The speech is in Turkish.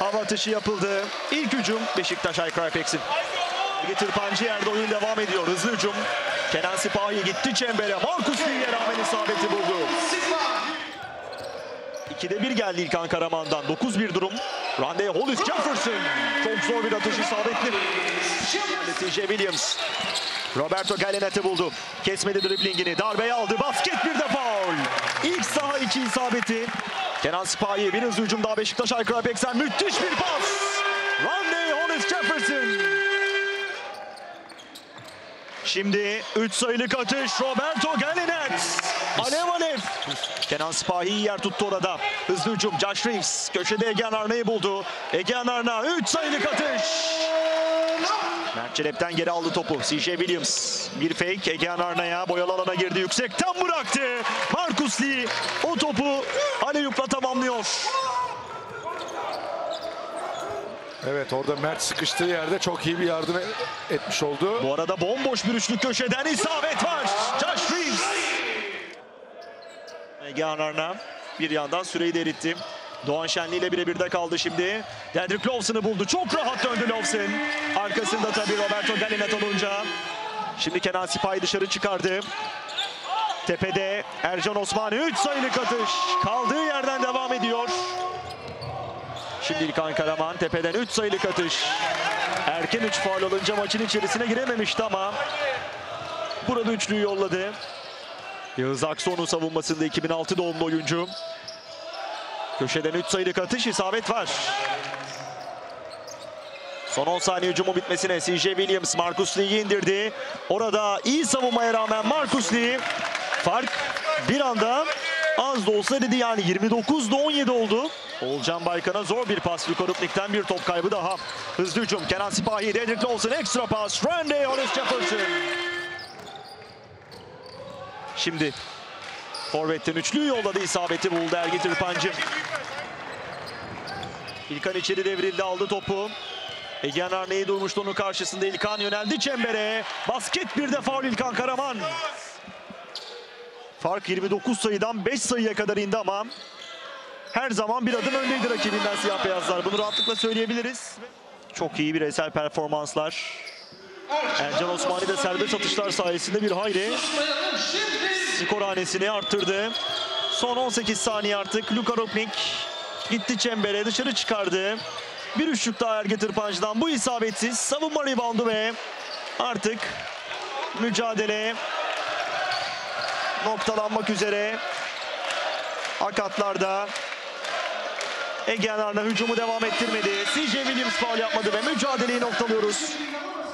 Hava atışı yapıldı. İlk hücum Beşiktaş Aykrapex'in. Tırpancı yerde oyun devam ediyor. Hızlı hücum. Kenan Sipahi gitti çembere. Marcus Lee'ye rağmen isabeti buldu. 2'de 1 geldi İlkan Karaman'dan. 9-1 durum. Randy Hollis Jefferson. Çok zor bir atış, isabetli. TJ Williams. Roberto Gallinat'ı buldu. Kesmedi driblingini. Darbeyi aldı. Basket, bir de faul. İlk saha 2 isabeti. Kenan Sipahi bir hızlı hücum daha Beşiktaş Aykrapex'ten. Müthiş bir pas. Randy Hollis Jefferson. Şimdi 3 sayılık atış. Roberto Gallinat. Alev alev. Kenan Sipahi yer tuttu orada. Hızlı hücum. Josh Reeves. Köşede Egehan Arna'yı buldu. Egehan Arna 3 sayılık atış. Mert Çelep'ten geri aldı topu. CJ Williams. Bir fake. Egehan Arna'ya. Boyalı alana girdi. Yüksekten bıraktı. Marcus Lee o topu alley-oop'la tamamlıyor. Evet, orada Mert sıkıştığı yerde çok iyi bir yardım etmiş oldu. Bu arada bomboş bir üçlük köşeden isabet var. Josh Reeves. Egehan Arna bir yandan süreyi de eritti. Doğan Şenli ile birebirde kaldı şimdi. Dedrick Lawson'ı buldu. Çok rahat döndü Lawson. Arkasında tabii Roberto Gallinat olunca. Şimdi Kenan Sipahi dışarı çıkardı. Tepede Ercan Osman 3 sayılık atış. Kaldığı yerden devam ediyor. Şimdi İlkan Karaman tepeden 3 sayılık atış. Erken 3 faul olunca maçın içerisine girememişti ama burada üçlüyü yolladı. Yağız Aksoy'un savunmasında 2006 doğumlu oyuncu. Köşeden 3 sayılık atış, isabet var. Son 10 saniye hücumu bitmesine CJ Williams Marcus Lee'yi indirdi. Orada iyi savunmaya rağmen Marcus Lee fark bir anda az da olsa dedi, yani 29'da 17 oldu. Oğulcan Baykan'a zor bir pas. Lukarupnik'ten bir top kaybı daha. Hızlı hücum. Kenan Sipahi, Dedrick Lawson, ekstra pas. Randy Hollis Jefferson. Şimdi forvetten üçlüyü yolladı, isabeti buldu Ergin Tırpancı. İlkan içeri devrildi, aldı topu. Egehan Arna'yı durmuştu onun karşısında. İlkan yöneldi çembere. Basket, bir de faul İlkan Karaman. Fark 29 sayıdan 5 sayıya kadar indi ama her zaman bir adım öndeydi rakibinden siyah beyazlar. Bunu rahatlıkla söyleyebiliriz. Çok iyi bireysel performanslar. Ercan Osmani de serbest atışlar sayesinde bir hayli skor hanesini arttırdı. Son 18 saniye artık. Lukarupnik gitti çembere, dışarı çıkardı. Bir üçlük daha Ergin Tırpancı'dan. Bu isabetsiz. Savunma reboundu ve artık mücadele noktalanmak üzere. Akatlarda Egehan Arna hücumu devam ettirmedi. CJ Williams faul yapmadı ve mücadeleyi noktalıyoruz.